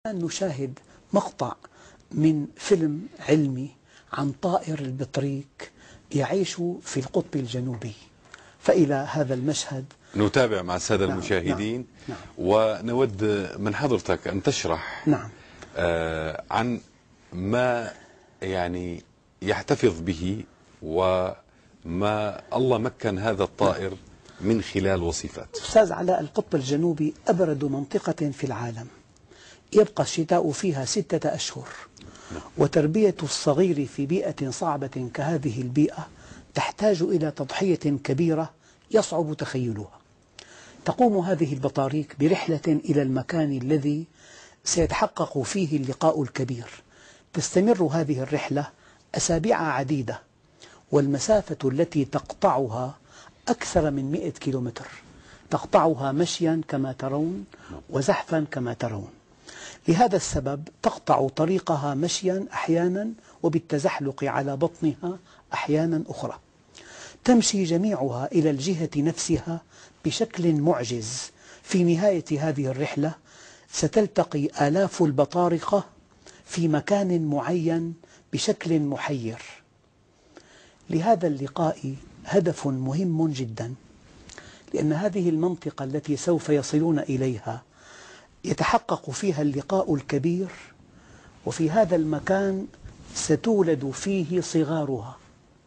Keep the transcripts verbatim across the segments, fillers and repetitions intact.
نشاهد مقطع من فيلم علمي عن طائر البطريق يعيش في القطب الجنوبي، فإلى هذا المشهد نتابع مع السادة نعم المشاهدين. نعم ونود من حضرتك أن تشرح نعم آه عن ما يعني يحتفظ به وما الله مكن هذا الطائر من خلال وصفات. أستاذ علاء، القطب الجنوبي أبرد منطقة في العالم، يبقى الشتاء فيها ستة أشهر، وتربية الصغير في بيئة صعبة كهذه البيئة تحتاج إلى تضحية كبيرة يصعب تخيلها. تقوم هذه البطاريق برحلة إلى المكان الذي سيتحقق فيه اللقاء الكبير. تستمر هذه الرحلة أسابيع عديدة، والمسافة التي تقطعها أكثر من مئة كيلومتر، تقطعها مشيا كما ترون وزحفا كما ترون. لهذا السبب تقطع طريقها مشيا أحيانا وبالتزحلق على بطنها أحيانا أخرى. تمشي جميعها إلى الجهة نفسها بشكل معجز. في نهاية هذه الرحلة ستلتقي آلاف البطارقة في مكان معين بشكل محير. لهذا اللقاء هدف مهم جدا، لأن هذه المنطقة التي سوف يصلون إليها يتحقق فيها اللقاء الكبير، وفي هذا المكان ستولد فيه صغارها.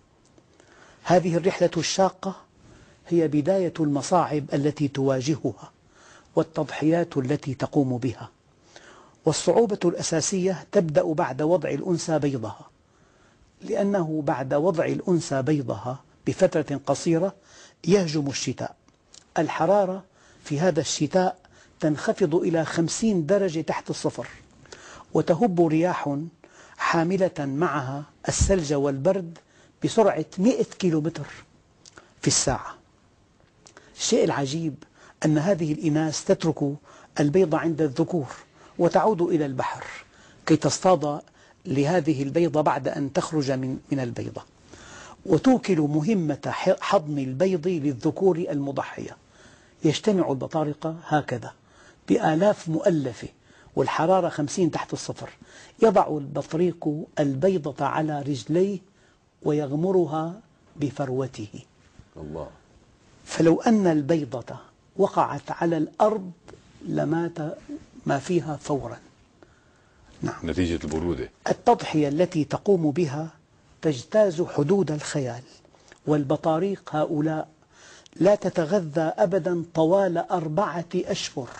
هذه الرحلة الشاقة هي بداية المصاعب التي تواجهها والتضحيات التي تقوم بها. والصعوبة الأساسية تبدأ بعد وضع الأنثى بيضها، لأنه بعد وضع الأنثى بيضها بفترة قصيرة يهجم الشتاء. الحرارة في هذا الشتاء تنخفض إلى خمسين درجة تحت الصفر، وتهب رياح حاملة معها الثلج والبرد بسرعة مئة كيلومتر في الساعة. الشيء العجيب أن هذه الإناث تترك البيض عند الذكور وتعود إلى البحر كي تصطاد لهذه البيضة بعد أن تخرج من من البيضة، وتوكل مهمة حضن البيض للذكور المضحية. يجتمع البطارقة هكذا بآلاف مؤلفة والحرارة خمسين تحت الصفر. يضع البطريق البيضة على رجليه ويغمرها بفروته. الله. فلو أن البيضة وقعت على الأرض لمات ما فيها فورا. نعم. نتيجة البرودة. التضحية التي تقوم بها تجتاز حدود الخيال. والبطاريق هؤلاء لا تتغذى أبدا طوال أربعة أشهر،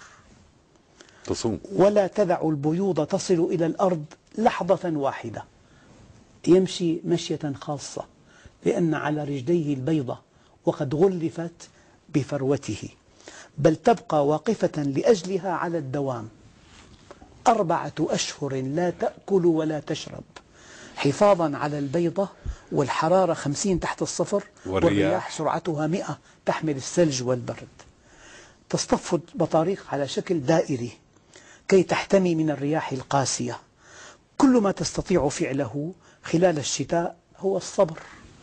تصوم ولا تدع البيوض تصل إلى الأرض لحظة واحدة. يمشي مشية خاصة لأن على رجليه البيضة وقد غلفت بفروته، بل تبقى واقفة لأجلها على الدوام. أربعة أشهر لا تأكل ولا تشرب حفاظا على البيضة، والحرارة خمسين تحت الصفر، والرياح سرعتها مئة تحمل الثلج والبرد. تصطف البطاريق على شكل دائري كي تحتمي من الرياح القاسية. كل ما تستطيع فعله خلال الشتاء هو الصبر.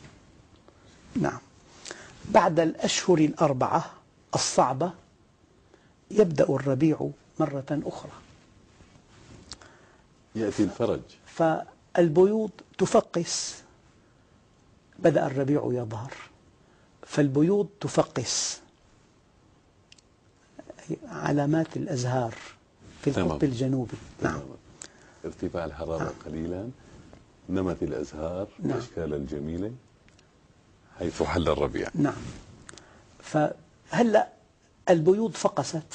نعم. بعد الأشهر الأربعة الصعبة يبدأ الربيع مرة أخرى، يأتي الفرج، فالبيوض تفقس. بدأ الربيع يظهر فالبيوض تفقس، علامات الأزهار في القطب الجنوبي. نعم. ارتفاع الحرارة نعم. قليلا، نمت الأزهار نعم. الأشكال الجميلة حيث حل الربيع. نعم. فهلأ البيوض فقست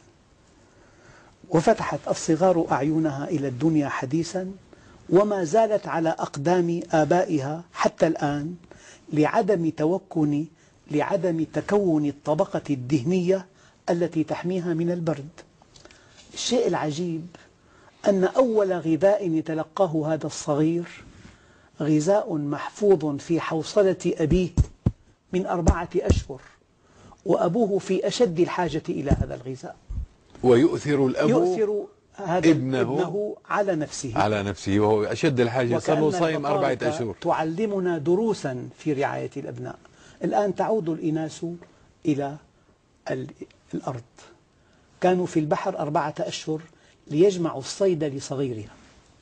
وفتحت الصغار أعينها إلى الدنيا حديثا، وما زالت على أقدام آبائها حتى الآن لعدم توكن لعدم تكون الطبقة الدهنية التي تحميها من البرد. الشيء العجيب أن أول غذاء يتلقاه هذا الصغير غذاء محفوظ في حوصلة أبيه من أربعة أشهر، وأبوه في أشد الحاجة إلى هذا الغذاء. ويؤثر الأب يؤثر هذا ابنه, ابنه على نفسه على نفسه وهو أشد الحاجة. صار له صايم أربعة أشهر. تعلمنا دروسا في رعاية الأبناء. الآن تعود الإناث إلى الأرض. كانوا في البحر أربعة أشهر ليجمعوا الصيد لصغيرها.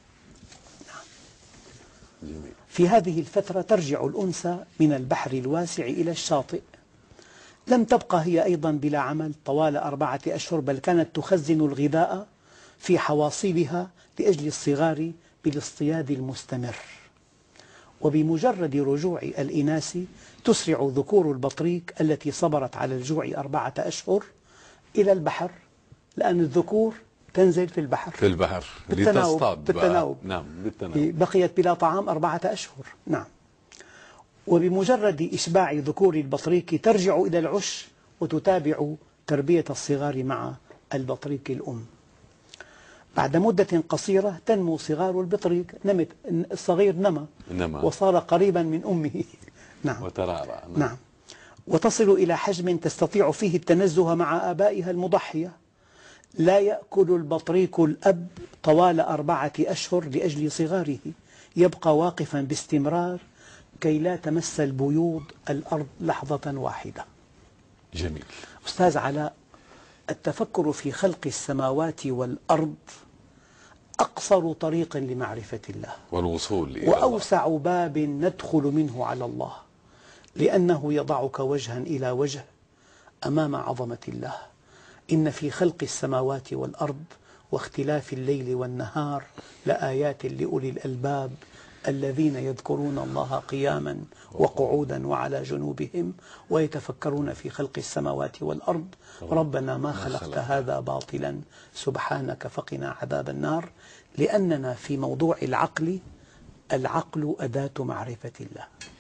جميل. في هذه الفترة ترجع الأنثى من البحر الواسع إلى الشاطئ. لم تبقى هي أيضا بلا عمل طوال أربعة أشهر، بل كانت تخزن الغذاء في حواصلها لأجل الصغار بالاصطياد المستمر. وبمجرد رجوع الإناث تسرع ذكور البطريق التي صبرت على الجوع أربعة أشهر إلى البحر، لأن الذكور تنزل في البحر في البحر بالتناوب, لتصطاد. بالتناوب. نعم بالتناوب. بقيت بلا طعام أربعة أشهر. نعم. وبمجرد إشباع ذكور البطريق ترجع إلى العش وتتابع تربية الصغار مع البطريق الأم. بعد مدة قصيرة تنمو صغار البطريق، نمت الصغير نمى نما. وصار قريبا من أمه. نعم. وترعرع. نعم. نعم. وتصل إلى حجم تستطيع فيه التنزه مع آبائها المضحية. لا يأكل البطريق الأب طوال أربعة أشهر لأجل صغاره، يبقى واقفا باستمرار كي لا تمس البيوض الأرض لحظة واحدة. جميل. أستاذ علاء، التفكر في خلق السماوات والأرض أقصر طريق لمعرفة الله، والوصول إلى وأوسع الله. باب ندخل منه على الله، لأنه يضعك وجها إلى وجه أمام عظمة الله. إن في خلق السماوات والأرض واختلاف الليل والنهار لآيات لأولي الألباب الذين يذكرون الله قياما وقعودا وعلى جنوبهم ويتفكرون في خلق السماوات والأرض ربنا ما خلقت هذا باطلا سبحانك فقنا عذاب النار. لأننا في موضوع العقل، العقل أداة معرفة الله.